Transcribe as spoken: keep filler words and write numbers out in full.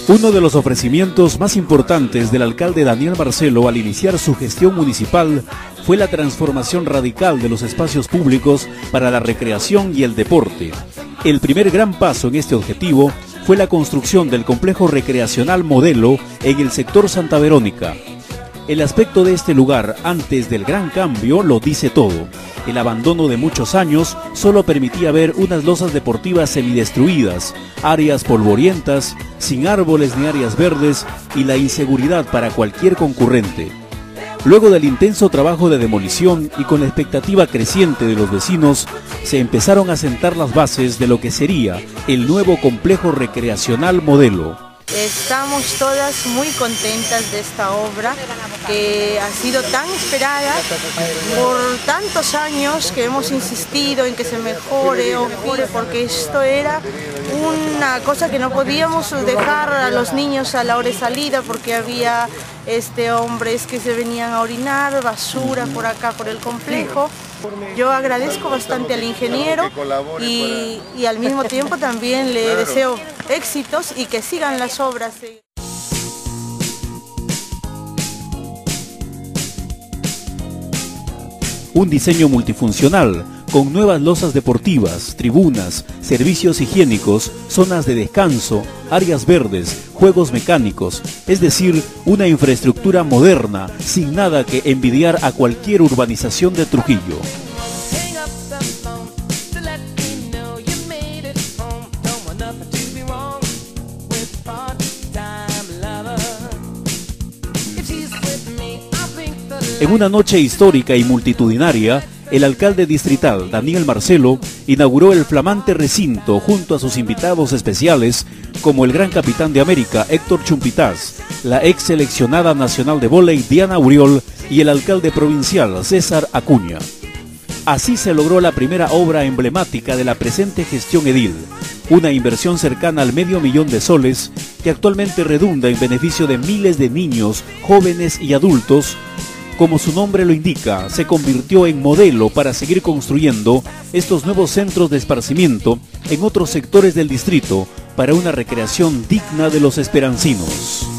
Uno de los ofrecimientos más importantes del alcalde Daniel Marcelo al iniciar su gestión municipal fue la transformación radical de los espacios públicos para la recreación y el deporte. El primer gran paso en este objetivo fue la construcción del complejo recreacional Modelo en el sector Santa Verónica. El aspecto de este lugar antes del gran cambio lo dice todo. El abandono de muchos años solo permitía ver unas losas deportivas semidestruidas, áreas polvorientas, sin árboles ni áreas verdes y la inseguridad para cualquier concurrente. Luego del intenso trabajo de demolición y con la expectativa creciente de los vecinos, se empezaron a sentar las bases de lo que sería el nuevo complejo recreacional Modelo. Estamos todas muy contentas de esta obra que ha sido tan esperada por tantos años que hemos insistido en que se mejore o mejore, porque esto era una cosa que no podíamos dejar a los niños a la hora de salida porque había este, hombres que se venían a orinar, basura por acá por el complejo. Yo agradezco bastante al ingeniero y, y al mismo tiempo también le deseo éxitos y que sigan las obras. Un diseño multifuncional, con nuevas losas deportivas, tribunas, servicios higiénicos, zonas de descanso, áreas verdes, juegos mecánicos, es decir, una infraestructura moderna, sin nada que envidiar a cualquier urbanización de Trujillo. En una noche histórica y multitudinaria, el alcalde distrital, Daniel Marcelo, inauguró el flamante recinto junto a sus invitados especiales, como el gran capitán de América, Héctor Chumpitaz, la ex seleccionada nacional de vóley, Diana Uriol, y el alcalde provincial, César Acuña. Así se logró la primera obra emblemática de la presente gestión edil, una inversión cercana al medio millón de soles, que actualmente redunda en beneficio de miles de niños, jóvenes y adultos. Como su nombre lo indica, se convirtió en modelo para seguir construyendo estos nuevos centros de esparcimiento en otros sectores del distrito para una recreación digna de los esperancinos.